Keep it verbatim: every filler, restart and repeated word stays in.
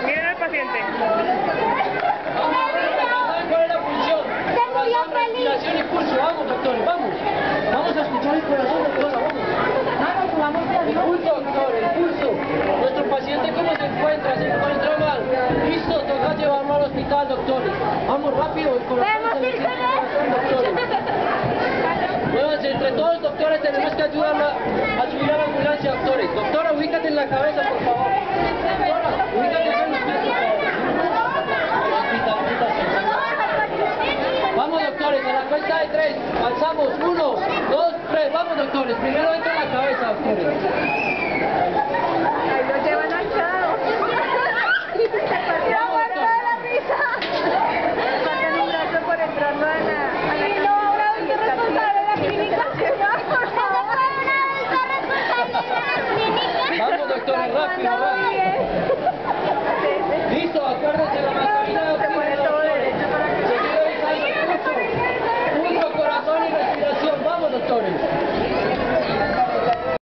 Miren al paciente. ¿Cuál es la función? Corazón, respiración y pulso. Vamos, doctores, vamos. Vamos a escuchar el corazón, doctora, vamos. El pulso, doctor, el pulso. Nuestro paciente, ¿cómo se encuentra? ¿Se encuentra mal? Listo, toca llevarlo al hospital, doctores. Vamos rápido, el corazón se le siente el corazón, doctores. Muévanse, entre todos, doctores, tenemos que ayudarla a subir a la ambulancia, doctores. Doctora, ubícate en la cabeza, por favor. Doctora, ubícate en los pies, por favor. Vamos, doctores, a la cuenta de tres. Alzamos. Uno, dos, tres. Vamos, doctores. Primero entra en la cabeza, doctores. Ahí lo llevan al chavo. Vamos, doctores. Sacan un brazo por entrando a la... a la Y no, ahora hay que responsable de la clínica. Vamos, doctores, rápido, rápido.